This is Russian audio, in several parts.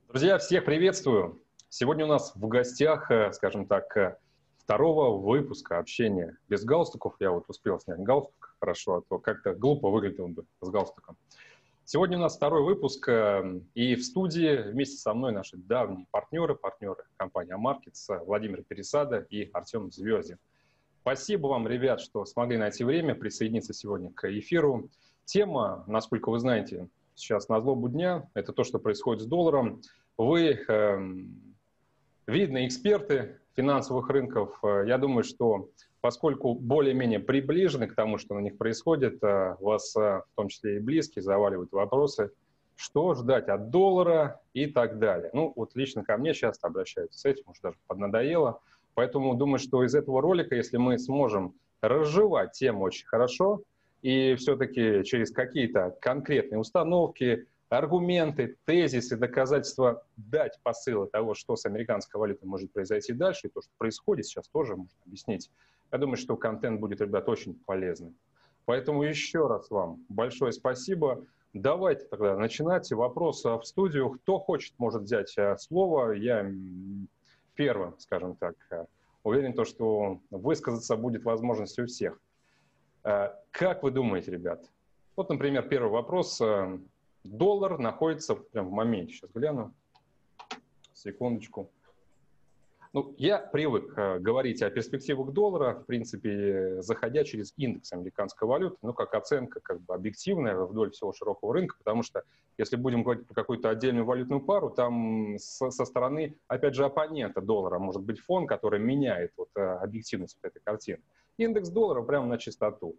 Друзья, всех приветствую! Сегодня у нас в гостях, скажем так, второго выпуска общения без галстуков. Я вот успел снять галстук хорошо, а то как-то глупо выглядел бы с галстуком. Сегодня у нас второй выпуск, и в студии вместе со мной наши давние партнеры компании Амаркетс, Владимир Пересада и Артем Звездин. Спасибо вам, ребят, что смогли найти время присоединиться сегодня к эфиру. Тема, насколько вы знаете, сейчас на злобу дня, это то, что происходит с долларом. Вы видные эксперты финансовых рынков. Я думаю, что поскольку более-менее приближены к тому, что на них происходит, вас, в том числе и близкие, заваливают вопросы, что ждать от доллара и так далее. Ну, вот лично ко мне часто обращаются с этим, уже даже поднадоело. Поэтому думаю, что из этого ролика, если мы сможем разжевать тему очень хорошо и все-таки через какие-то конкретные установки, аргументы, тезисы, доказательства дать посылы того, что с американской валютой может произойти дальше, и то, что происходит сейчас, тоже можно объяснить. Я думаю, что контент будет, ребят, очень полезным. Поэтому еще раз вам большое спасибо. Давайте тогда начинать. Вопрос в студию. Кто хочет, может взять слово. Я первым, скажем так, уверен, что высказаться будет возможность у всех. Как вы думаете, ребят? Вот, например, первый вопрос. Доллар находится прям в моменте. Сейчас гляну. Секундочку. Ну, я привык говорить о перспективах доллара, в принципе, заходя через индекс американской валюты, ну, как оценка как бы объективная вдоль всего широкого рынка, потому что если будем говорить про какую-то отдельную валютную пару, там со стороны, опять же, оппонента доллара может быть фон, который меняет вот, объективность вот этой картины. Индекс доллара прямо на чистоту.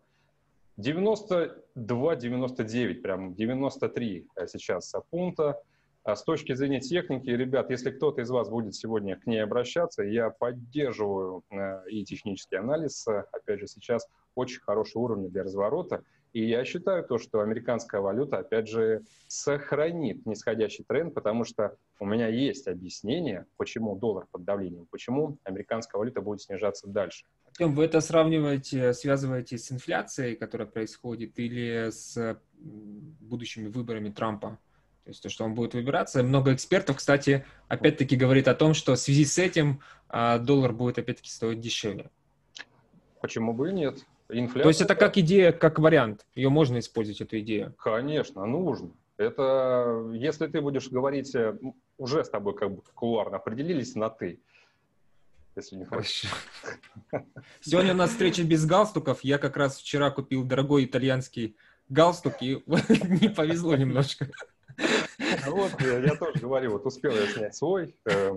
92-99, прям 93 сейчас пункта. С точки зрения техники, ребят, если кто-то из вас будет сегодня к ней обращаться, я поддерживаю и технический анализ. Опять же, сейчас очень хороший уровень для разворота. И я считаю то, что американская валюта, опять же, сохранит нисходящий тренд, потому что у меня есть объяснение, почему доллар под давлением, почему американская валюта будет снижаться дальше. Артем, вы это сравниваете, связываете с инфляцией, которая происходит, или с будущими выборами Трампа? То есть то, что он будет выбираться. Много экспертов, кстати, опять-таки говорит о том, что в связи с этим доллар будет опять-таки стоить дешевле. Почему бы и нет? Инфляция, то есть это как идея, как вариант. Ее можно использовать, эту идею? Конечно, нужно. Это, если ты будешь говорить, уже с тобой как бы кулуарно определились на «ты». Если не хочешь. Сегодня у нас встреча без галстуков. Я как раз вчера купил дорогой итальянский галстук, и не повезло немножко. Вот, я тоже говорю, вот успел я снять свой.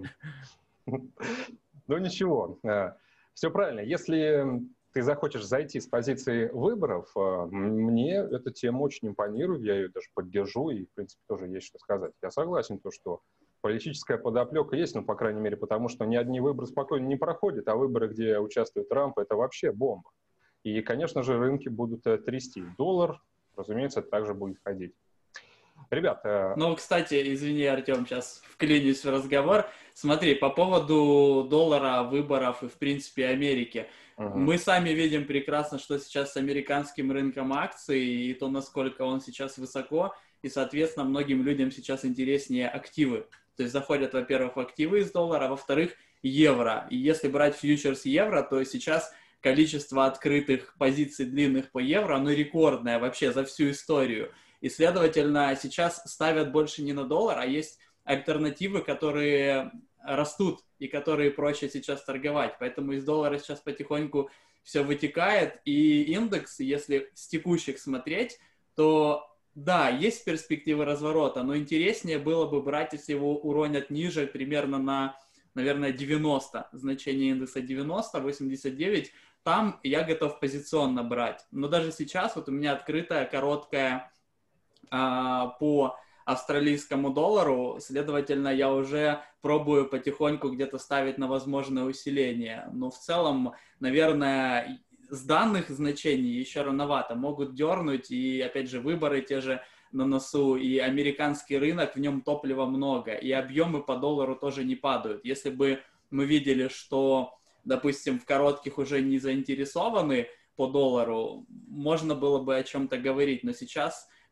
Ну ничего, все правильно. Если ты захочешь зайти с позиции выборов, мне эта тема очень импонирует, я ее даже поддержу, и, в принципе, тоже есть что сказать. Я согласен, что политическая подоплека есть, ну, по крайней мере, потому что ни одни выборы спокойно не проходят, а выборы, где участвует Трамп, это вообще бомба. И, конечно же, рынки будут трясти. Доллар, разумеется, также будет ходить. Ребята... Ну, кстати, извини, Артем, сейчас вклинюсь в разговор. Смотри, по поводу доллара, выборов и, в принципе, Америки. Мы сами видим прекрасно, что сейчас с американским рынком акций, и то, насколько он сейчас высоко, и, соответственно, многим людям сейчас интереснее активы. То есть заходят, во-первых, в активы из доллара, а во-вторых, евро. И если брать фьючерс евро, то сейчас количество открытых позиций длинных по евро, оно рекордное вообще за всю историю. И, следовательно, сейчас ставят больше не на доллар, а есть альтернативы, которые растут и которые проще сейчас торговать. Поэтому из доллара сейчас потихоньку все вытекает. И индекс, если с текущих смотреть, то да, есть перспективы разворота, но интереснее было бы брать, если его уронят ниже, примерно на, наверное, 90. Значение индекса 90, 89. Там я готов позиционно брать. Но даже сейчас вот у меня открытая, короткая по австралийскому доллару, следовательно, я уже пробую потихоньку где-то ставить на возможное усиление. Но в целом, наверное, с данных значений еще рановато. Могут дернуть, и, опять же, выборы те же на носу, и американский рынок, в нем топлива много, и объемы по доллару тоже не падают. Если бы мы видели, что, допустим, в коротких уже не заинтересованы по доллару, можно было бы о чем-то говорить, но сейчас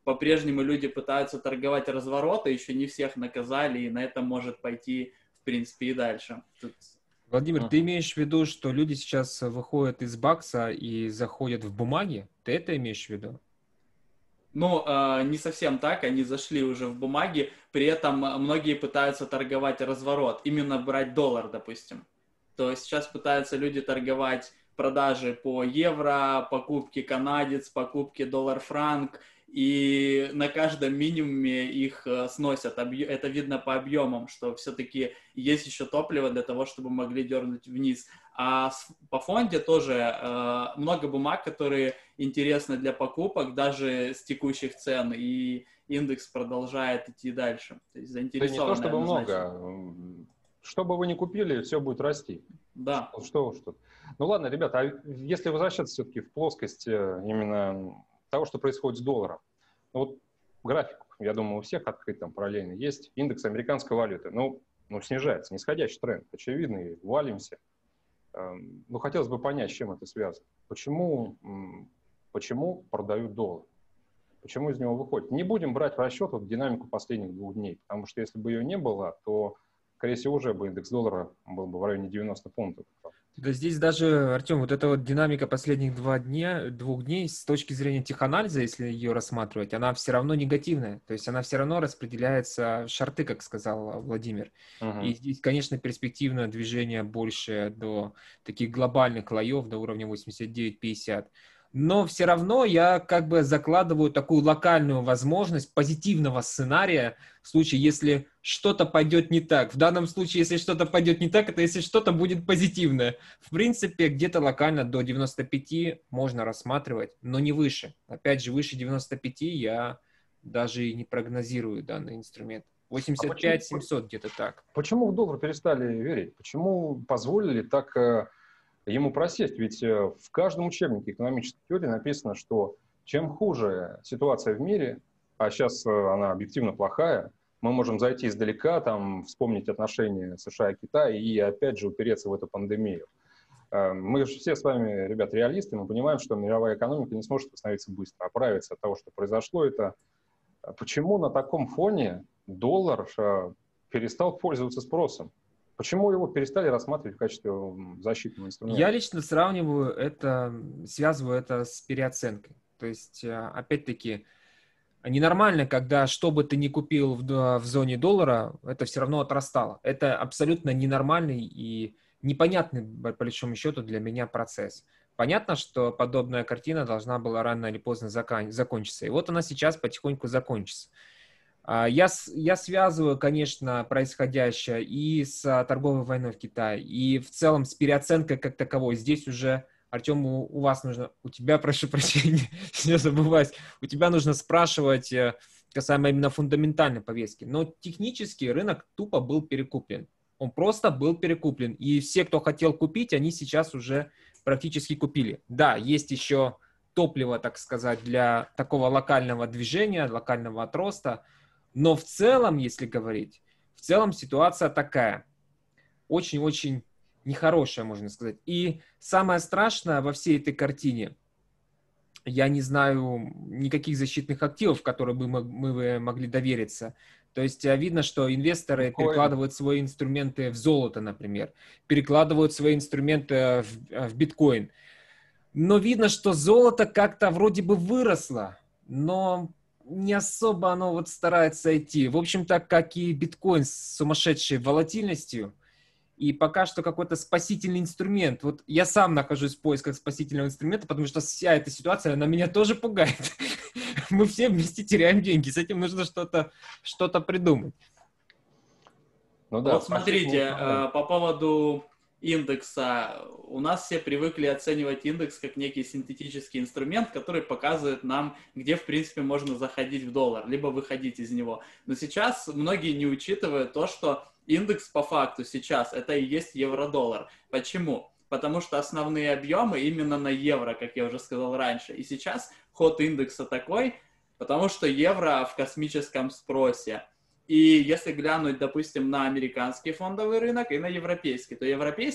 по-прежнему люди пытаются торговать развороты, еще не всех наказали, и на этом может пойти, в принципе, и дальше. Владимир, ты имеешь в виду, что люди сейчас выходят из бакса и заходят в бумаги? Ты это имеешь в виду? Ну, не совсем так, они зашли уже в бумаги, при этом многие пытаются торговать разворот, именно брать доллар, допустим. То есть сейчас пытаются люди торговать продажи по евро, покупки канадец, покупки доллар-франк, и на каждом минимуме их сносят. Это видно по объемам, что все-таки есть еще топливо для того, чтобы могли дернуть вниз. А по фонде тоже много бумаг, которые интересны для покупок, даже с текущих цен, и индекс продолжает идти дальше. То есть заинтересованы. Да не то чтобы много. Что бы вы ни купили, все будет расти. Да. Что. Ну ладно, ребята, а если возвращаться все-таки в плоскость именно того, что происходит с долларом. Ну, вот график, я думаю, у всех открыт там параллельно есть. Индекс американской валюты. Ну снижается, нисходящий тренд, очевидный, валимся. Ну, хотелось бы понять, с чем это связано. Почему продают доллар? Почему из него выходит? Не будем брать в расчет вот динамику последних 2 дней, потому что если бы ее не было, то, скорее всего, уже бы индекс доллара был бы в районе 90 пунктов. Да здесь даже, Артем, вот эта вот динамика последних 2 дней с точки зрения теханализа, если ее рассматривать, она все равно негативная. То есть она все равно распределяется в шорты, как сказал Владимир. И здесь, конечно, перспективное движение больше до таких глобальных лоев, до уровня 89-50. Но все равно я как бы закладываю такую локальную возможность позитивного сценария в случае, если что-то пойдет не так. В данном случае, если что-то пойдет не так, это если что-то будет позитивное. В принципе, где-то локально до 95 можно рассматривать, но не выше. Опять же, выше 95 я даже и не прогнозирую данный инструмент. 85-700 где-то так. Почему в доллар перестали верить? Почему позволили так ему просесть? Ведь в каждом учебнике экономической теории написано, что чем хуже ситуация в мире, а сейчас она объективно плохая, мы можем зайти издалека, там, вспомнить отношения США и Китая и опять же упереться в эту пандемию. Мы же все с вами, ребят, реалисты, мы понимаем, что мировая экономика не сможет восстановиться быстро, оправиться от того, что произошло. Это почему на таком фоне доллар перестал пользоваться спросом? Почему его перестали рассматривать в качестве защитного инструмента? Я лично связываю это с переоценкой. То есть, опять-таки, ненормально, когда что бы ты ни купил в зоне доллара, это все равно отрастало. Это абсолютно ненормальный и непонятный, по большому счету, для меня процесс. Понятно, что подобная картина должна была рано или поздно закончиться. И вот она сейчас потихоньку закончится. Я связываю, конечно, происходящее и с торговой войной в Китае, и в целом с переоценкой как таковой. Здесь уже, Артем, у тебя, прошу прощения, не забывать, у тебя нужно спрашивать касаемо именно фундаментальной повестки. Но технически рынок тупо был перекуплен. Он просто был перекуплен. И все, кто хотел купить, они сейчас уже практически купили. Да, есть еще топливо, так сказать, для такого локального движения, локального отроста. Но в целом, если говорить, в целом ситуация такая. Очень-очень нехорошая, можно сказать. И самое страшное во всей этой картине, я не знаю никаких защитных активов, в которые бы мы могли довериться. То есть видно, что инвесторы перекладывают свои инструменты в золото, например, перекладывают свои инструменты в биткоин. Но видно, что золото как-то вроде бы выросло, но не особо оно вот старается идти. В общем-то, как и биткоин с сумасшедшей волатильностью. И пока что какой-то спасительный инструмент. Вот я сам нахожусь в поисках спасительного инструмента, потому что вся эта ситуация, она меня тоже пугает. Мы все вместе теряем деньги. С этим нужно что-то придумать. Ну, да, вот смотрите, по поводу индекса. У нас все привыкли оценивать индекс как некий синтетический инструмент, который показывает нам, где, в принципе, можно заходить в доллар, либо выходить из него. Но сейчас многие не учитывают то, что индекс по факту сейчас это и есть евро-доллар. Почему? Потому что основные объемы именно на евро, как я уже сказал раньше. И сейчас ход индекса такой, потому что евро в космическом спросе. И если глянуть, допустим, на американский фондовый рынок и на европейский, то европейский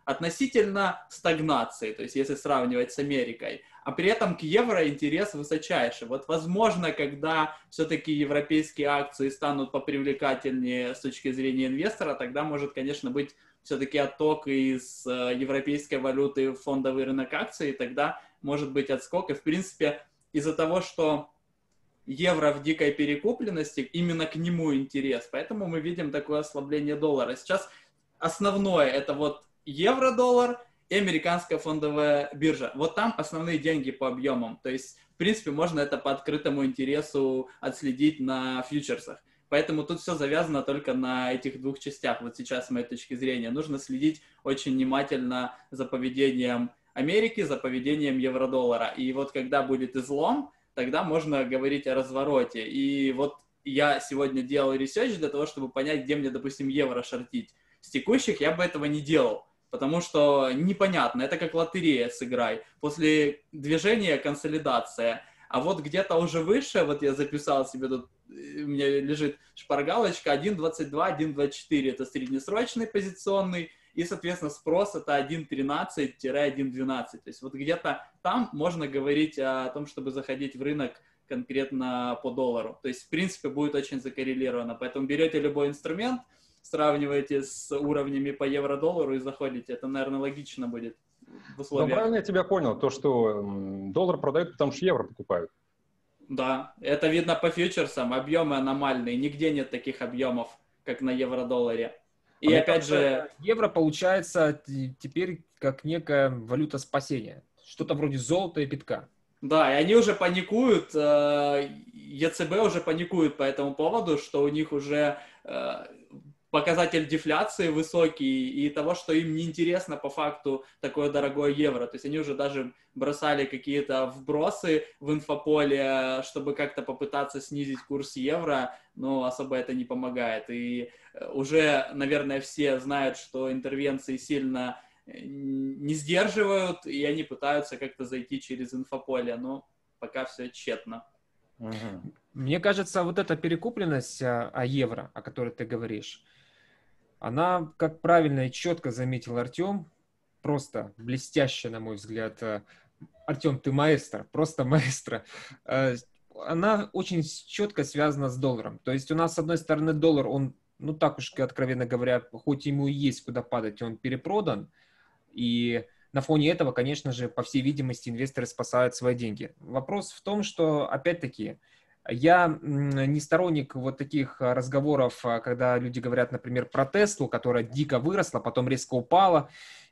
относительно стагнации, то есть если сравнивать с Америкой, а при этом к евро интерес высочайший. Вот возможно, когда все-таки европейские акции станут попривлекательнее с точки зрения инвестора, тогда может, конечно, быть все-таки отток из европейской валюты в фондовый рынок акций, и тогда может быть отскок. И, в принципе, из-за того, что евро в дикой перекупленности, именно к нему интерес. Поэтому мы видим такое ослабление доллара. Сейчас основное это вот евро-доллар и американская фондовая биржа. Вот там основные деньги по объемам. То есть, в принципе, можно это по открытому интересу отследить на фьючерсах. Поэтому тут все завязано только на этих двух частях. Вот сейчас, с моей точки зрения, нужно следить очень внимательно за поведением Америки, за поведением евро-доллара. И вот когда будет излом, тогда можно говорить о развороте. И вот я сегодня делал ресерч для того, чтобы понять, где мне, допустим, евро шортить. С текущих я бы этого не делал, потому что непонятно, это как лотерея сыграй. После движения консолидация, а вот где-то уже выше, вот я записал себе тут, у меня лежит шпаргалочка 1.22, 1.24, это среднесрочный позиционный, и, соответственно, спрос это 1.13-1.12. То есть вот где-то там можно говорить о том, чтобы заходить в рынок конкретно по доллару. То есть, в принципе, будет очень закоррелировано. Поэтому берете любой инструмент, сравниваете с уровнями по евро-доллару и заходите. Это, наверное, логично будет в условиях. Ну, правильно я тебя понял, то, что доллар продают, потому что евро покупают. Да, это видно по фьючерсам, объемы аномальные, нигде нет таких объемов, как на евро-долларе. И опять же... Евро получается теперь как некая валюта спасения, что-то вроде золота и битка. Да, и они уже паникуют, ЕЦБ уже паникует по этому поводу, что у них уже показатель дефляции высокий и того, что им неинтересно по факту такое дорогое евро. То есть они уже даже бросали какие-то вбросы в инфополе, чтобы как-то попытаться снизить курс евро, но особо это не помогает. И уже, наверное, все знают, что интервенции сильно не сдерживают, и они пытаются как-то зайти через инфополе, но пока все тщетно. Мне кажется, вот эта перекупленность о евро, о которой ты говоришь, она, как правильно и четко заметил Артем, просто блестяще, на мой взгляд. Артем, ты маэстро, просто маэстро. Она очень четко связана с долларом. То есть у нас, с одной стороны, доллар, он, ну так уж, откровенно говоря, хоть ему и есть куда падать, он перепродан. И на фоне этого, конечно же, по всей видимости, инвесторы спасают свои деньги. Вопрос в том, что, опять-таки, я не сторонник вот таких разговоров, когда люди говорят, например, про Теслу, которая дико выросла, потом резко упала.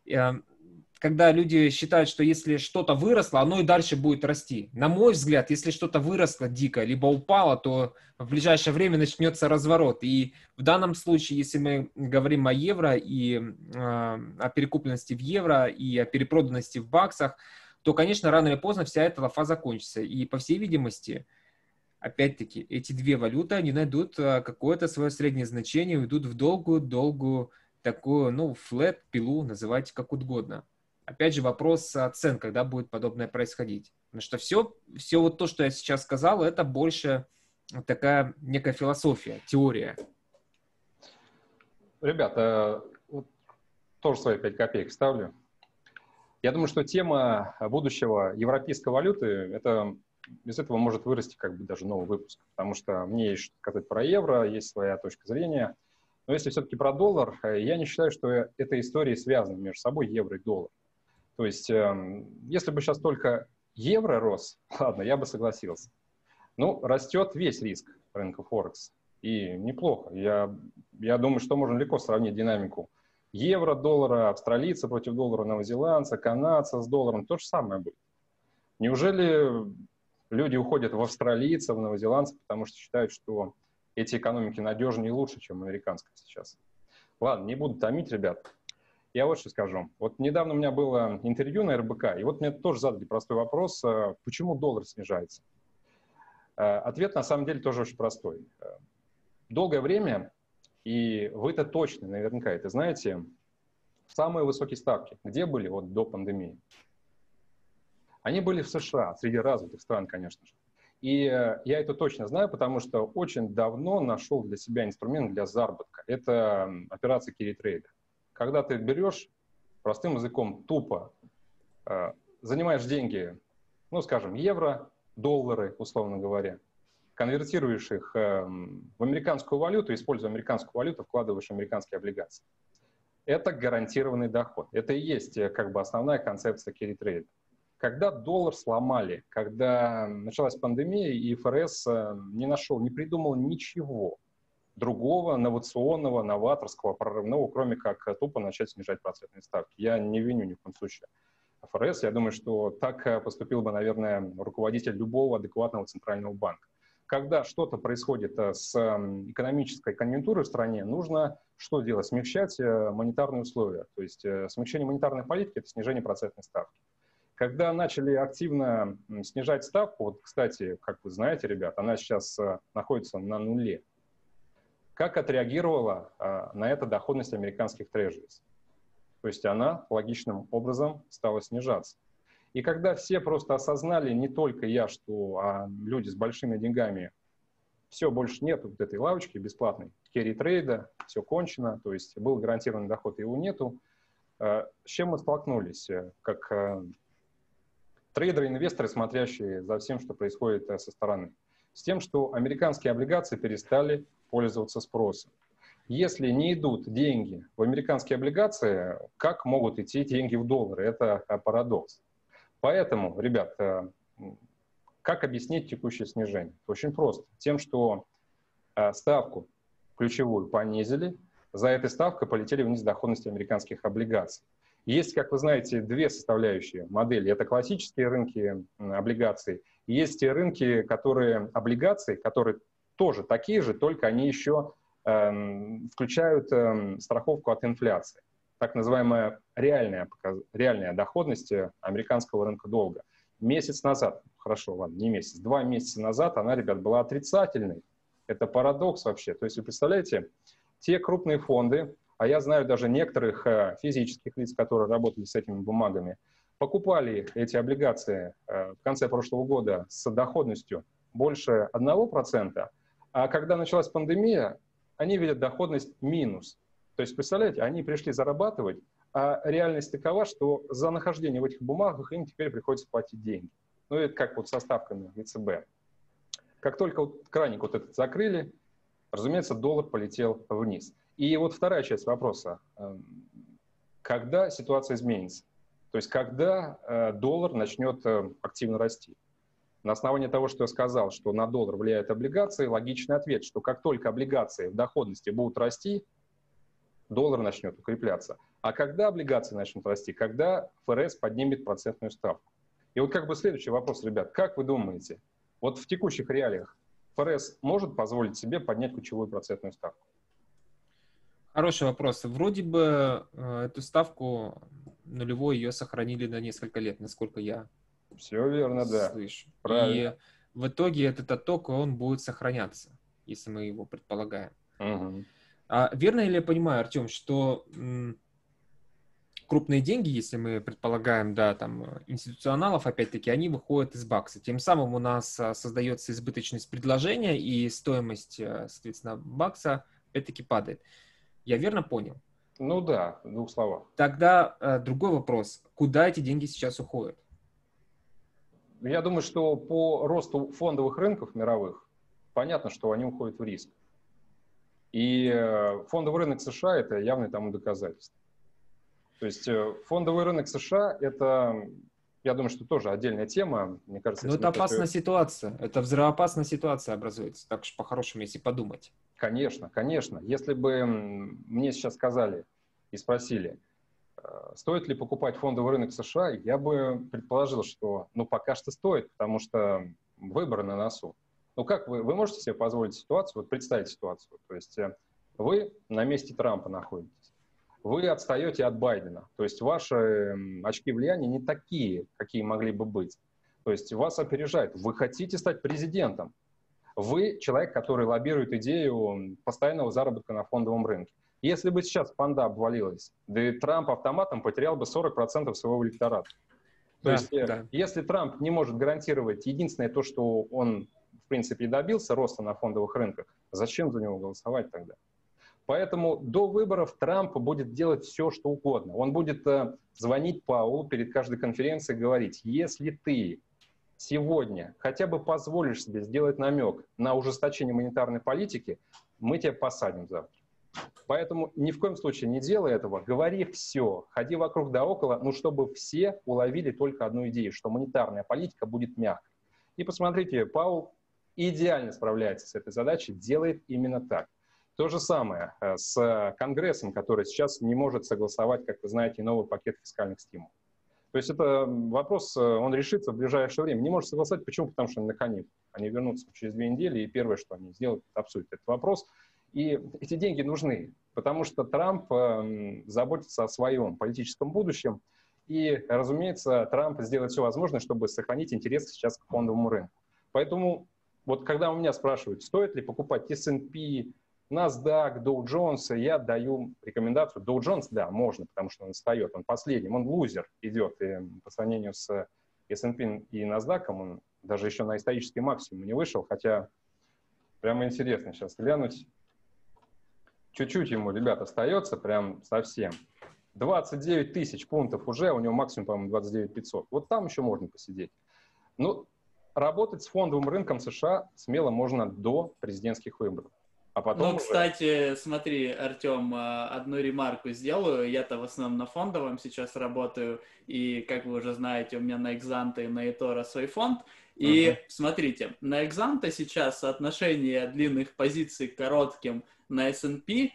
Когда люди считают, что если что-то выросло, оно и дальше будет расти. На мой взгляд, если что-то выросло дико, либо упало, то в ближайшее время начнется разворот. И в данном случае, если мы говорим о евро и о перекупленности в евро и о перепроданности в баксах, то, конечно, рано или поздно вся эта лафа закончится. И, по всей видимости, опять-таки, эти две валюты, они найдут какое-то свое среднее значение, уйдут в долгую такую, ну, флэт, пилу, называйте как угодно. Опять же, вопрос цен, когда будет подобное происходить. Потому что все вот то, что я сейчас сказал, это больше такая некая философия, теория. Ребята, вот тоже свои 5 копеек ставлю. Я думаю, что тема будущего европейской валюты, это из этого может вырасти как бы даже новый выпуск, потому что мне есть что сказать про евро, есть своя точка зрения. Но если все-таки про доллар, я не считаю, что эта история связана между собой, евро и доллар. То есть, если бы сейчас только евро рос, ладно, я бы согласился. Ну, растет весь риск рынка Форекс. И неплохо. Я думаю, что можно легко сравнить динамику евро, доллара, австралийца против доллара, новозеландца, канадца с долларом. То же самое будет. Неужели люди уходят в австралийцев, в новозеландцев, потому что считают, что эти экономики надежнее и лучше, чем американская сейчас? Ладно, не буду томить, ребят. Я вот что скажу. Вот недавно у меня было интервью на РБК, и вот мне тоже задали простой вопрос, почему доллар снижается. Ответ на самом деле тоже очень простой. Долгое время, и вы-то точно наверняка это знаете, самые высокие ставки, где были вот до пандемии? Они были в США, среди развитых стран, конечно же. И я это точно знаю, потому что очень давно нашел для себя инструмент для заработка. Это операция carry trade. Когда ты берешь простым языком, тупо занимаешь деньги, ну, скажем, евро, доллары, условно говоря, конвертируешь их в американскую валюту, используя американскую валюту, вкладываешь в американские облигации. Это гарантированный доход. Это и есть как бы основная концепция carry trade. Когда доллар сломали, когда началась пандемия, и ФРС не придумал ничего другого, инновационного, новаторского, прорывного, кроме как тупо начать снижать процентные ставки. Я не виню ни в коем случае ФРС. Я думаю, что так поступил бы, наверное, руководитель любого адекватного центрального банка. Когда что-то происходит с экономической конъюнктурой в стране, нужно что делать? Смягчать монетарные условия. То есть смягчение монетарной политики – это снижение процентной ставки. Когда начали активно снижать ставку, вот, кстати, как вы знаете, ребят, она сейчас находится на нуле. Как отреагировала на это доходность американских трежерис? То есть она логичным образом стала снижаться. И когда все просто осознали, не только я, что люди с большими деньгами, все, больше нет вот этой лавочки бесплатной, керри-трейда, все кончено, то есть был гарантированный доход, его нету. С чем мы столкнулись? Как трейдеры, инвесторы, смотрящие за всем, что происходит со стороны. С тем, что американские облигации перестали пользоваться спросом. Если не идут деньги в американские облигации, как могут идти деньги в доллары? Это парадокс. Поэтому, ребят, как объяснить текущее снижение? Очень просто. Тем, что ставку ключевую понизили, за этой ставкой полетели вниз доходности американских облигаций. Есть, как вы знаете, две составляющие модели. Это классические рынки облигаций. Есть рынки, облигаций, которые тоже такие же, только они еще включают страховку от инфляции. Так называемая реальная доходность американского рынка долга. Месяц назад, хорошо, ладно, не месяц, 2 месяца назад она, ребят, была отрицательной. Это парадокс вообще. То есть вы представляете, те крупные фонды, а я знаю даже некоторых физических лиц, которые работали с этими бумагами, покупали эти облигации в конце прошлого года с доходностью больше 1%, а когда началась пандемия, они видят доходность минус. То есть, представляете, они пришли зарабатывать, а реальность такова, что за нахождение в этих бумагах им теперь приходится платить деньги. Ну, это как вот со ставками ЕЦБ. Как только вот краник вот этот закрыли, разумеется, доллар полетел вниз. И вот вторая часть вопроса. Когда ситуация изменится? То есть, когда доллар начнет активно расти? На основании того, что я сказал, что на доллар влияют облигации, логичный ответ, что как только облигации в доходности будут расти, доллар начнет укрепляться. А когда облигации начнут расти? Когда ФРС поднимет процентную ставку? И вот как бы следующий вопрос, ребят. Как вы думаете, вот в текущих реалиях ФРС может позволить себе поднять ключевую процентную ставку? Хороший вопрос. Вроде бы эту ставку нулевой ее сохранили на несколько лет, насколько я Все верно, да. слышу. Правильно. И в итоге этот отток, он будет сохраняться, если мы его предполагаем. Угу. Верно ли я понимаю, Артем, что крупные деньги, если мы предполагаем, да, там, институционалов, опять-таки, они выходят из бакса. Тем самым у нас создается избыточность предложения, и стоимость, соответственно, бакса, опять-таки, падает. Я верно понял? Ну да, в 2 словах. Тогда другой вопрос. Куда эти деньги сейчас уходят? Я думаю, что по росту фондовых рынков мировых, понятно, что они уходят в риск. И фондовый рынок США – это явное тому доказательство. То есть фондовый рынок США – это, я думаю, что тоже отдельная тема. Мне кажется, но это опасная ситуация. Это взрывоопасная ситуация образуется. Так что по-хорошему, если подумать. Конечно, конечно. Если бы мне сейчас сказали и спросили, стоит ли покупать фондовый рынок США, я бы предположил, что пока что стоит, потому что выборы на носу. Ну как вы можете себе позволить ситуацию, вот представить ситуацию, то есть вы на месте Трампа находитесь, вы отстаете от Байдена, то есть ваши очки влияния не такие, какие могли бы быть, то есть вас опережают, вы хотите стать президентом, вы человек, который лоббирует идею постоянного заработка на фондовом рынке. Если бы сейчас фонда обвалилась, да и Трамп автоматом потерял бы 40% своего электората. То есть, если Трамп не может гарантировать единственное то, что он, в принципе, и добился роста на фондовых рынках, зачем за него голосовать тогда? Поэтому до выборов Трамп будет делать все, что угодно. Он будет звонить Паулу перед каждой конференцией и говорить, если ты сегодня хотя бы позволишь себе сделать намек на ужесточение монетарной политики, мы тебя посадим завтра. Поэтому ни в коем случае не делай этого, говори все, ходи вокруг да около, ну, чтобы все уловили только одну идею, что монетарная политика будет мягкой. И посмотрите, Паул идеально справляется с этой задачей, делает именно так. То же самое с Конгрессом, который сейчас не может согласовать, как вы знаете, новый пакет фискальных стимулов. То есть это вопрос, он решится в ближайшее время. Не может согласовать, почему? Потому что они на коне. Они вернутся через 2 недели, и первое, что они сделают, это обсудить этот вопрос. И эти деньги нужны, потому что Трамп заботится о своем политическом будущем. И, разумеется, Трамп сделает все возможное, чтобы сохранить интерес сейчас к фондовому рынку. Поэтому вот когда у меня спрашивают, стоит ли покупать S&P, NASDAQ, Dow Jones, я даю рекомендацию. Dow Jones, да, можно, потому что он отстает, он последним, он лузер идет. И по сравнению с S&P и NASDAQ, он даже еще на исторический максимум не вышел, хотя прямо интересно сейчас глянуть. Чуть-чуть ему, ребят, остается, прям совсем. 29 тысяч пунктов уже, у него максимум, по-моему, 29 500. Вот там еще можно посидеть. Ну, работать с фондовым рынком США смело можно до президентских выборов. А потом ну, кстати, смотри, Артем, одну ремарку сделаю. Я-то в основном на фондовом сейчас работаю, и, как вы уже знаете, у меня на Экзанте и на eToro свой фонд. И смотрите, на Экзанте сейчас соотношение длинных позиций к коротким на S&P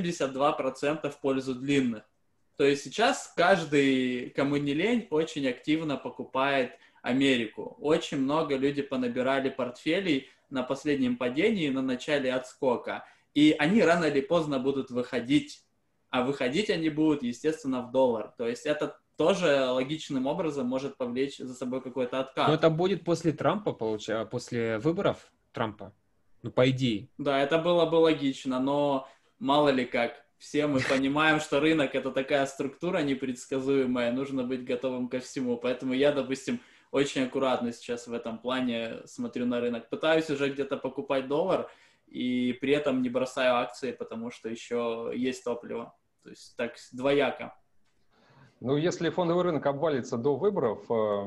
72% в пользу длинных. То есть сейчас каждый, кому не лень, очень активно покупает Америку. Очень много людей понабирали портфелей на последнем падении, на начале отскока. И они рано или поздно будут выходить. А выходить они будут, естественно, в доллар. То есть это тоже логичным образом может повлечь за собой какой-то откат. Но это будет после Трампа, получается, после выборов Трампа. Ну, по идее. Да, это было бы логично, но мало ли как. Все мы понимаем, что рынок — это такая структура непредсказуемая, нужно быть готовым ко всему. Поэтому я, допустим, очень аккуратно сейчас в этом плане смотрю на рынок. Пытаюсь уже где-то покупать доллар, и при этом не бросаю акции, потому что еще есть топливо. То есть так двояко. Ну, если фондовый рынок обвалится до выборов,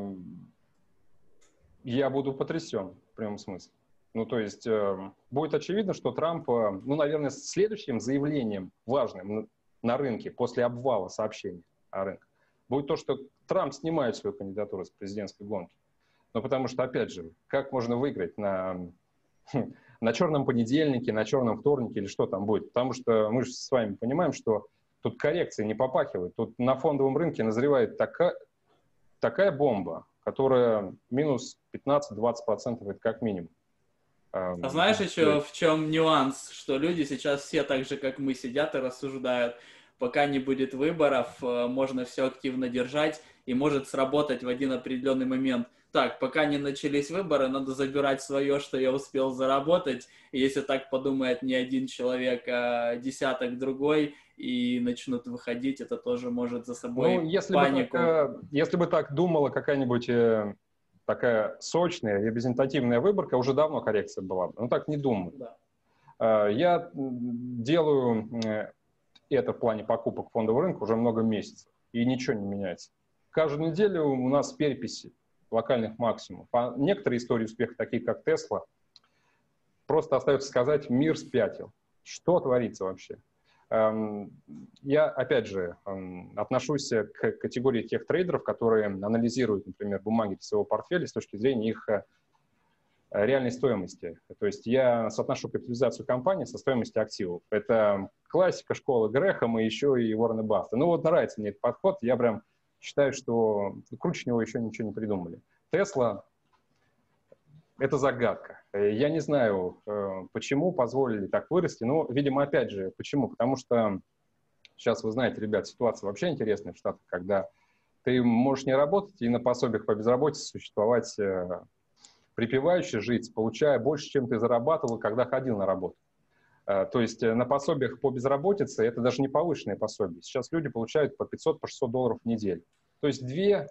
я буду потрясен в прямом смысле. Ну, то есть будет очевидно, что Трамп, ну, наверное, следующим заявлением важным на рынке после обвала сообщений о рынке будет то, что Трамп снимает свою кандидатуру с президентской гонки. Ну, потому что, опять же, как можно выиграть на черном понедельнике, на черном вторнике или что там будет? Потому что мы же с вами понимаем, что тут коррекции не попахивает. Тут на фондовом рынке назревает такая бомба, которая минус 15-20% это как минимум. А знаешь еще в чем нюанс, что люди сейчас все так же, как мы, сидят и рассуждают, пока не будет выборов, можно все активно держать и может сработать в один определенный момент. Так, пока не начались выборы, надо забирать свое, что я успел заработать. И если так подумает не один человек, а десяток другой, и начнут выходить, это тоже может за собой панику. Если бы так думала какая-нибудь такая сочная, репрезентативная выборка, уже давно коррекция была бы. Но так не думаю. Да. Я делаю это в плане покупок фондового рынка уже много месяцев, и ничего не меняется. Каждую неделю у нас переписи локальных максимумов. А некоторые истории успеха, такие как Тесла, просто остается сказать, мир спятил. Что творится вообще? Я, опять же, отношусь к категории тех трейдеров, которые анализируют, например, бумаги своего портфеля с точки зрения их реальной стоимости. То есть я соотношу капитализацию компании со стоимостью активов. Это классика школы Грэхэма и еще и Уоррена Баффета. Ну вот нравится мне этот подход. Я прям считаю, что круче него еще ничего не придумали. Тесла — это загадка. Я не знаю, почему позволили так вырасти, но, видимо, опять же, почему? Потому что сейчас, вы знаете, ребят, ситуация вообще интересная в Штатах, когда ты можешь не работать и на пособиях по безработице существовать припевающе, жить, получая больше, чем ты зарабатывал, когда ходил на работу. То есть на пособиях по безработице это даже не повышенные пособия. Сейчас люди получают по 500, по 600 долларов в неделю. То есть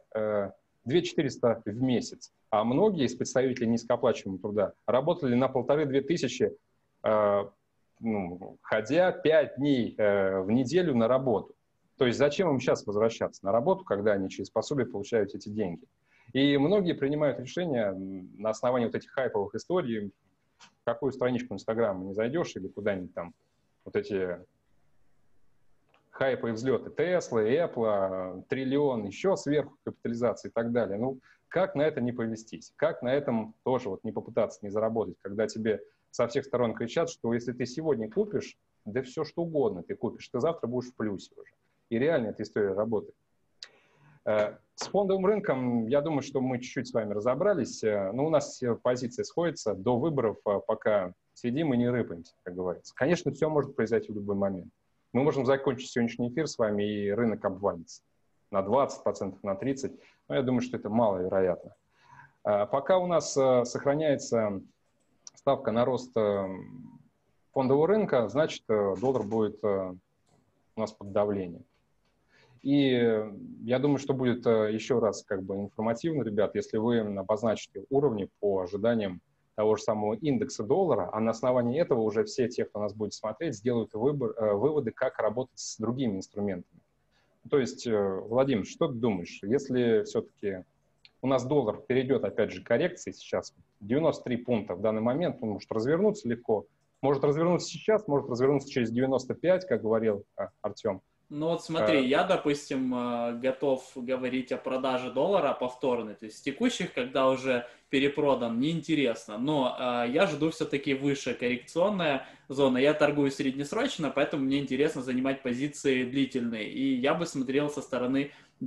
2400 в месяц. А многие из представителей низкооплачиваемого труда работали на 1500-2000 ходя 5 дней в неделю на работу. То есть зачем им сейчас возвращаться на работу, когда они через пособие получают эти деньги? И многие принимают решения на основании вот этих хайповых историй, в какую страничку Инстаграма не зайдешь или куда-нибудь там вот эти хайпы и взлеты Tesla, Apple, триллион, еще сверху капитализации и так далее. Ну, как на это не повестись? Как на этом тоже вот не попытаться не заработать, когда тебе со всех сторон кричат, что если ты сегодня купишь, да все что угодно ты купишь, ты завтра будешь в плюсе уже. И реально эта история работает. С фондовым рынком, я думаю, что мы чуть-чуть с вами разобрались. Но у нас позиция сходится до выборов, пока сидим и не рыпаемся, как говорится. Конечно, все может произойти в любой момент. Мы можем закончить сегодняшний эфир с вами, и рынок обвалится на 20%, на 30%. Но я думаю, что это маловероятно. Пока у нас сохраняется ставка на рост фондового рынка, значит, доллар будет у нас под давлением. И я думаю, что будет еще раз информативно, ребят, если вы обозначите уровни по ожиданиям того же самого индекса доллара, а на основании этого уже все те, кто нас будет смотреть, сделают выводы, как работать с другими инструментами. То есть, Владимир, что ты думаешь, если все-таки у нас доллар перейдет, опять же, коррекции сейчас, 93 пункта в данный момент, он может развернуться легко, может развернуться сейчас, может развернуться через 95, как говорил Артем. Ну вот смотри, я, допустим, готов говорить о продаже доллара повторной, то есть с текущих, когда уже перепродан, неинтересно, но я жду все-таки выше коррекционная зона, я торгую среднесрочно, поэтому мне интересно занимать позиции длительные, и я бы смотрел со стороны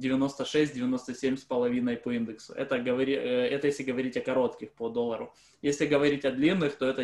96-97,5 по индексу, это если говорить о коротких по доллару, если говорить о длинных, то это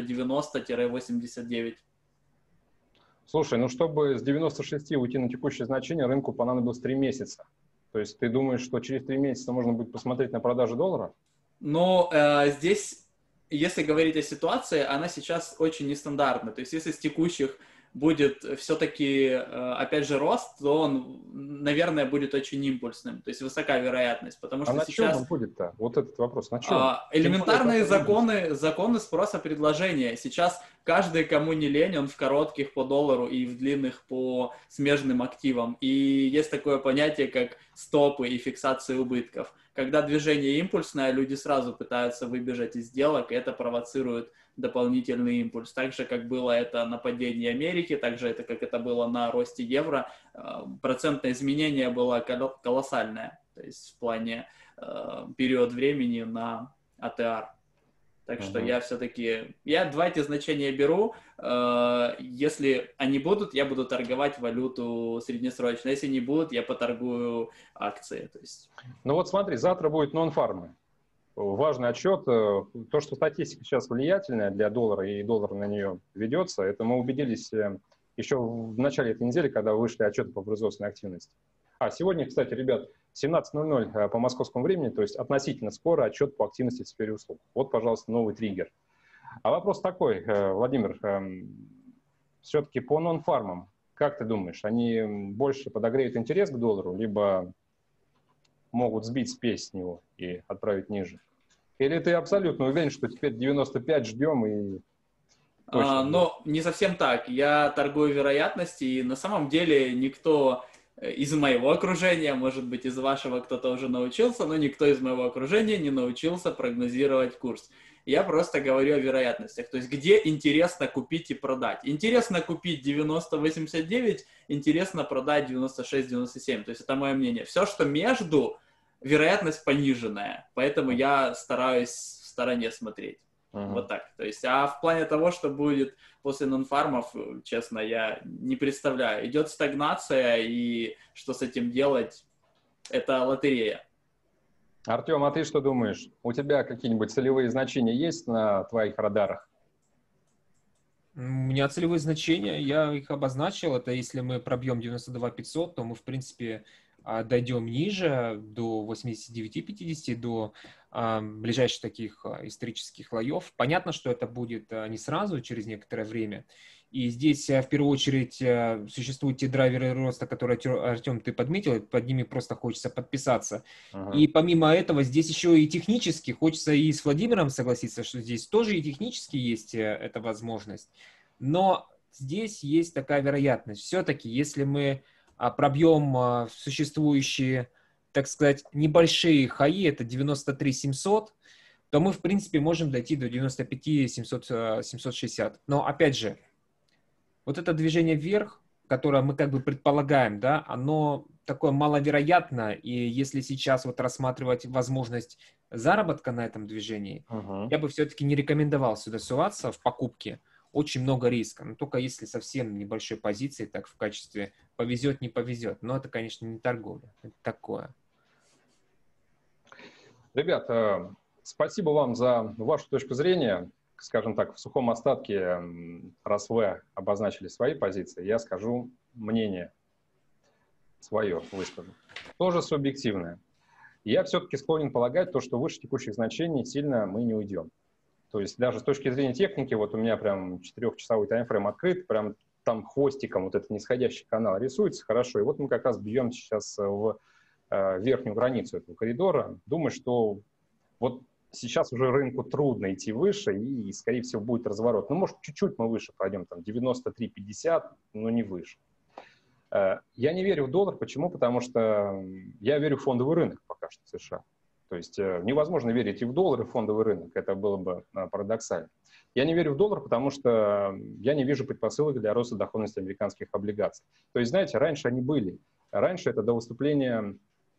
90-89. Слушай, ну чтобы с 96 уйти на текущее значение, рынку понадобилось 3 месяца. То есть ты думаешь, что через 3 месяца можно будет посмотреть на продажу доллара? Но здесь, если говорить о ситуации, она сейчас очень нестандартна. То есть если с текущих будет все-таки, опять же, рост, то он, наверное, будет очень импульсным. То есть высока вероятность. Потому что на сейчас... чем он будет-то? Вот этот вопрос. На чем? Элементарные законы спроса-предложения. Сейчас каждый, кому не лень, он в коротких по доллару и в длинных по смежным активам. И есть такое понятие, как стопы и фиксация убытков. Когда движение импульсное, люди сразу пытаются выбежать из сделок, и это провоцирует дополнительный импульс. Так же, как было это на падении Америки, так же, как это было на росте евро, процентное изменение было колоссальное. То есть в плане период времени на ATR. Так что я все-таки... Я два эти значения беру. Если они будут, я буду торговать валюту среднесрочно. Если не будут, я поторгую акции. То есть... Ну вот смотри, завтра будет нон-фармы. Важный отчет. То, что статистика сейчас влиятельная для доллара, и доллар на нее ведется, это мы убедились еще в начале этой недели, когда вышли отчеты по производственной активности. А сегодня, кстати, ребят, 17:00 по московскому времени, то есть относительно скоро отчет по активности в сфере услуг. Вот, пожалуйста, новый триггер. А вопрос такой, Владимир, все-таки по нон-фармам, как ты думаешь, они больше подогреют интерес к доллару, либо могут сбить спесь с него и отправить ниже? Или ты абсолютно уверен, что теперь 95 ждем и... Но не совсем так. Я торгую вероятности, и на самом деле никто из моего окружения, может быть, из вашего кто-то уже научился, но никто из моего окружения не научился прогнозировать курс. Я просто говорю о вероятностях. То есть, где интересно купить и продать. Интересно купить 90-89, интересно продать 96-97. То есть, это мое мнение. Все, что между, вероятность пониженная. Поэтому я стараюсь в стороне смотреть. Вот так. То есть, а в плане того, что будет после нонфармов, честно, я не представляю. Идет стагнация, и что с этим делать, это лотерея. Артем, а ты что думаешь? У тебя какие-нибудь целевые значения есть на твоих радарах? У меня целевые значения, я их обозначил. Это если мы пробьем 92 500, то мы, в принципе, дойдем ниже, до 89-50, до ближайших таких исторических слоев. Понятно, что это будет не сразу, через некоторое время. И здесь, в первую очередь, существуют те драйверы роста, которые, Артем, ты подметил, под ними просто хочется подписаться. И помимо этого, здесь еще и технически, хочется и с Владимиром согласиться, что здесь тоже и технически есть эта возможность. Но здесь есть такая вероятность. Все-таки, если мы пробьем существующие, так сказать, небольшие хаи, это 93 700, то мы, в принципе, можем дойти до 95 760. Но, опять же, вот это движение вверх, которое мы как бы предполагаем, да, оно такое маловероятно, и если сейчас вот рассматривать возможность заработка на этом движении, я бы все-таки не рекомендовал сюда суваться в покупке. Очень много риска, но только если совсем небольшой позиции, так в качестве повезет, не повезет. Но это, конечно, не торговля, это такое. Ребята, спасибо вам за вашу точку зрения. Скажем так, в сухом остатке, раз вы обозначили свои позиции, я скажу мнение свое, выскажу. Тоже субъективное. Я все-таки склонен полагать, то, что выше текущих значений сильно мы не уйдем. То есть даже с точки зрения техники, вот у меня прям 4-часовой таймфрейм открыт, прям там хвостиком вот этот нисходящий канал рисуется хорошо. И вот мы как раз бьем сейчас в верхнюю границу этого коридора. Думаю, что вот сейчас уже рынку трудно идти выше, и, скорее всего, будет разворот. Ну, может, чуть-чуть мы выше пройдем, там, 93-50, но не выше. Я не верю в доллар. Почему? Потому что я верю в фондовый рынок пока что в США. То есть невозможно верить и в доллар, и в фондовый рынок. Это было бы парадоксально. Я не верю в доллар, потому что я не вижу предпосылок для роста доходности американских облигаций. То есть, знаете, раньше они были. Раньше это до выступления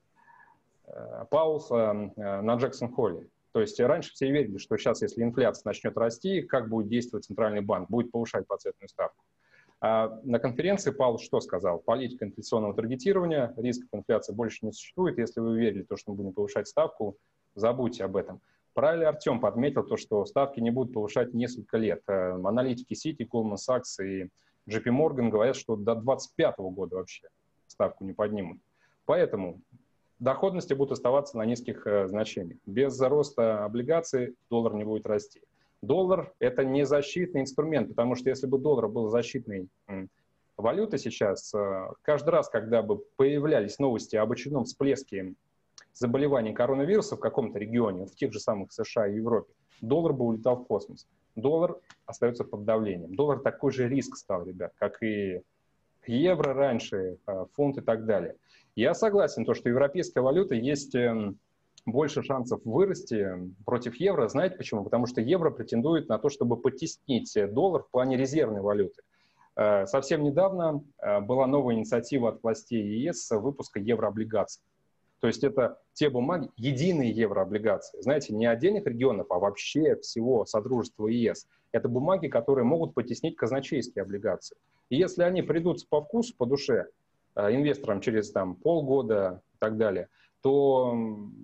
Паулса на Джексон-Холле. То есть раньше все верили, что сейчас, если инфляция начнет расти, как будет действовать Центральный банк? Будет повышать процентную ставку. А на конференции Паулс что сказал? Политика инфляционного таргетирования, рисков инфляции больше не существует. Если вы верили в то, что мы будем повышать ставку, забудьте об этом. Правильно Артем подметил то, что ставки не будут повышать несколько лет. Аналитики Citi, Goldman Sachs и JP Morgan говорят, что до 2025 года вообще ставку не поднимут. Поэтому доходности будут оставаться на низких значениях. Без роста облигаций доллар не будет расти. Доллар – это не защитный инструмент, потому что если бы доллар был защитной валютой сейчас, каждый раз, когда бы появлялись новости об очередном всплеске заболеваний коронавируса в каком-то регионе, в тех же самых США и Европе, доллар бы улетал в космос. Доллар остается под давлением. Доллар такой же риск стал, ребят, как и евро раньше, фунт и так далее. Я согласен, то, что европейская валюта есть больше шансов вырасти против евро. Знаете почему? Потому что евро претендует на то, чтобы потеснить доллар в плане резервной валюты. Совсем недавно была новая инициатива от властей ЕС выпуска еврооблигаций. То есть это те бумаги, единые еврооблигации. Знаете, не отдельных регионов, а вообще всего Содружества ЕС. Это бумаги, которые могут потеснить казначейские облигации. И если они придутся по вкусу, по душе инвесторам через полгода и так далее, то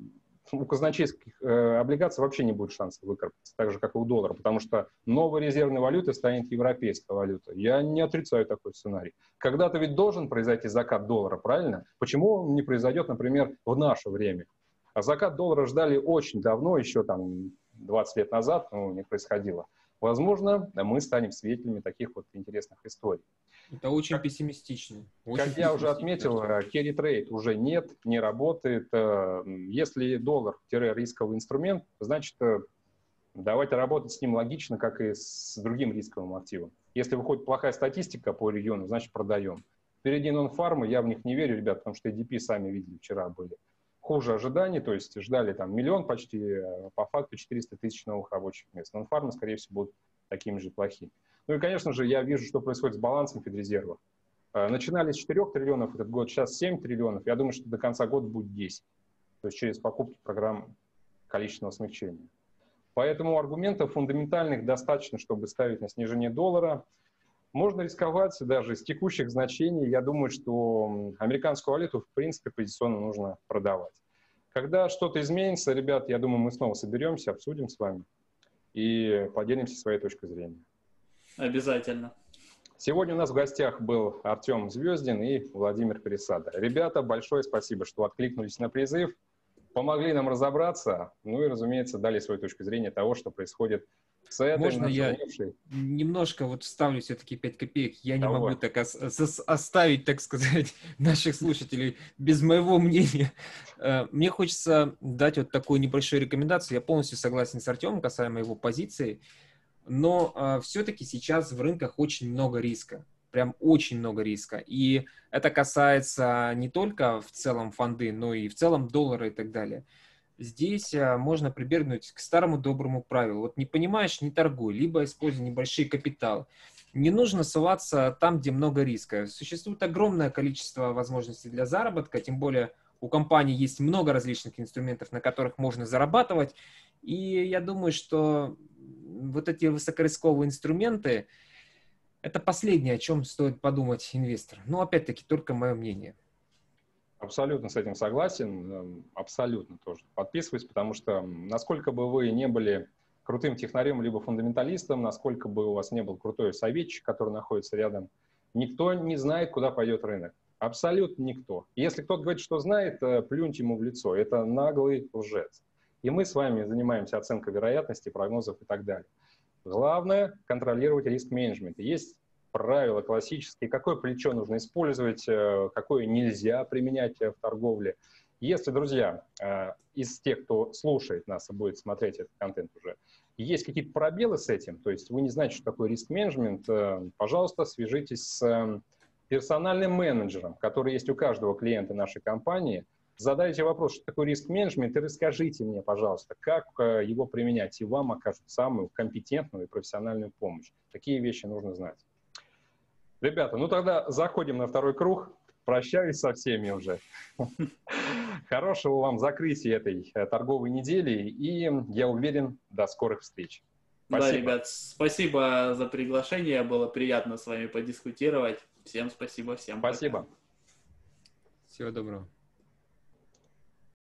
у казначейских облигаций вообще не будет шанса выкарабкаться, так же, как и у доллара, потому что новой резервной валютой станет европейская валюта. Я не отрицаю такой сценарий. Когда-то ведь должен произойти закат доллара, правильно? Почему он не произойдет, например, в наше время? А закат доллара ждали очень давно, еще 20 лет назад, но не происходило. Возможно, мы станем свидетелями таких вот интересных историй. Это очень пессимистично. Как я уже отметил, carry trade уже нет, не работает. Если доллар-рисковый инструмент, значит, давайте работать с ним логично, как и с другим рисковым активом. Если выходит плохая статистика по региону, значит, продаем. Впереди нон-фармы, я в них не верю, ребят, потому что EDP сами видели, вчера были хуже ожиданий, то есть ждали 1 миллион почти, по факту 400 тысяч новых рабочих мест. Нон-фармы, скорее всего, будут такими же плохими. Ну и, конечно же, я вижу, что происходит с балансом Федрезерва. Начинали с 4 триллионов этот год, сейчас 7 триллионов. Я думаю, что до конца года будет 10. То есть через покупки программ количественного смягчения. Поэтому аргументов фундаментальных достаточно, чтобы ставить на снижение доллара. Можно рисковать даже с текущих значений. Я думаю, что американскую валюту, в принципе, позиционно нужно продавать. Когда что-то изменится, ребят, я думаю, мы снова соберемся, обсудим с вами и поделимся своей точкой зрения. Обязательно. Сегодня у нас в гостях был Артем Звездин и Владимир Пересада. Ребята, большое спасибо, что откликнулись на призыв, помогли нам разобраться, ну и, разумеется, дали свою точку зрения того, что происходит с этой Можно я нашумевшей... немножко вставлю все-таки 5 копеек? Я не могу так оставить, так сказать, наших слушателей без моего мнения. Мне хочется дать вот такую небольшую рекомендацию. Я полностью согласен с Артемом касаемо его позиции. но все-таки сейчас в рынках очень много риска. Прям очень много риска. И это касается не только в целом фонды, но и в целом доллара и так далее. Здесь можно прибегнуть к старому доброму правилу. Вот не понимаешь, не торгуй, либо используй небольшие капиталы. Не нужно ссылаться там, где много риска. Существует огромное количество возможностей для заработка, тем более у компании есть много различных инструментов, на которых можно зарабатывать. И я думаю, что вот эти высокорисковые инструменты – это последнее, о чем стоит подумать инвестору. Но опять-таки только мое мнение. Абсолютно с этим согласен, абсолютно тоже подписываюсь, потому что насколько бы вы не были крутым технарем либо фундаменталистом, насколько бы у вас не был крутой советчик, который находится рядом, никто не знает, куда пойдет рынок. Абсолютно никто. И если кто-то говорит, что знает, плюньте ему в лицо. Это наглый лжец. И мы с вами занимаемся оценкой вероятности, прогнозов и так далее. Главное – контролировать риск-менеджмент. Есть правила классические, какое плечо нужно использовать, какое нельзя применять в торговле. Если, друзья, из тех, кто слушает нас и будет смотреть этот контент уже, есть какие-то пробелы с этим, то есть вы не знаете, что такое риск-менеджмент, пожалуйста, свяжитесь с персональным менеджером, который есть у каждого клиента нашей компании. Задайте вопрос, что такое риск-менеджмент, и расскажите мне, пожалуйста, как его применять, и вам окажут самую компетентную и профессиональную помощь. Такие вещи нужно знать. Ребята, ну тогда заходим на второй круг. Прощаюсь со всеми уже. Хорошего вам закрытия этой торговой недели, и я уверен, до скорых встреч. Спасибо. Да, ребят, спасибо за приглашение, было приятно с вами подискутировать. Всем спасибо, всем спасибо. Пока. Всего доброго.